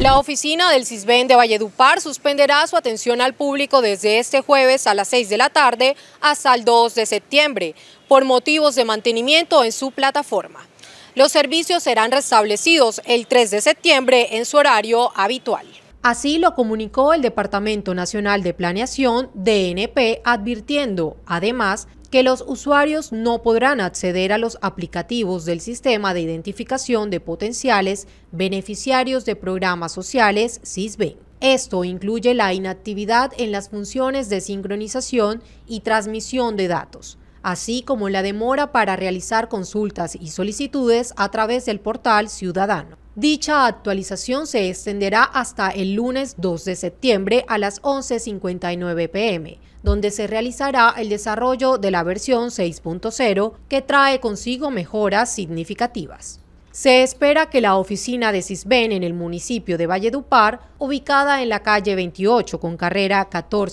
La oficina del CISBEN de Valledupar suspenderá su atención al público desde este jueves a las 6 de la tarde hasta el 2 de septiembre, por motivos de mantenimiento en su plataforma. Los servicios serán restablecidos el 3 de septiembre en su horario habitual. Así lo comunicó el Departamento Nacional de Planeación, DNP, advirtiendo, además, que los usuarios no podrán acceder a los aplicativos del Sistema de Identificación de Potenciales Beneficiarios de Programas Sociales, SISBEN. Esto incluye la inactividad en las funciones de sincronización y transmisión de datos, así como la demora para realizar consultas y solicitudes a través del portal ciudadano. Dicha actualización se extenderá hasta el lunes 2 de septiembre a las 11:59 p.m., donde se realizará el desarrollo de la versión 6.0 que trae consigo mejoras significativas. Se espera que la oficina de CISBEN en el municipio de Valledupar, ubicada en la calle 28 con carrera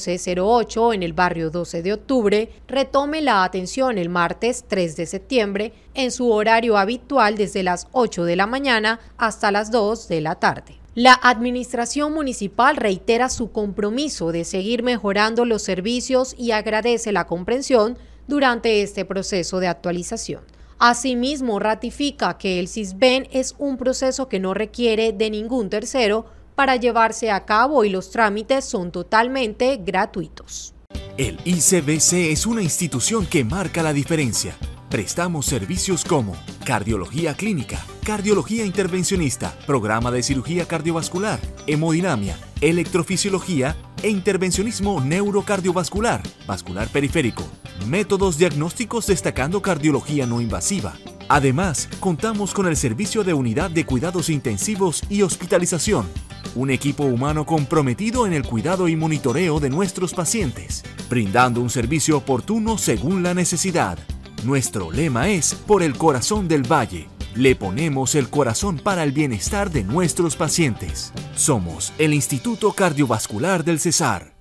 1408 en el barrio 12 de octubre, retome la atención el martes 3 de septiembre en su horario habitual desde las 8 de la mañana hasta las 2 de la tarde. La administración municipal reitera su compromiso de seguir mejorando los servicios y agradece la comprensión durante este proceso de actualización. Asimismo, ratifica que el CISBEN es un proceso que no requiere de ningún tercero para llevarse a cabo y los trámites son totalmente gratuitos. El ICBC es una institución que marca la diferencia. Prestamos servicios como cardiología clínica, cardiología intervencionista, programa de cirugía cardiovascular, hemodinamia, electrofisiología e intervencionismo neurocardiovascular, vascular periférico, métodos diagnósticos destacando cardiología no invasiva. Además, contamos con el servicio de unidad de cuidados intensivos y hospitalización, un equipo humano comprometido en el cuidado y monitoreo de nuestros pacientes, brindando un servicio oportuno según la necesidad. Nuestro lema es Por el corazón del Valle. Le ponemos el corazón para el bienestar de nuestros pacientes. Somos el Instituto Cardiovascular del Cesar.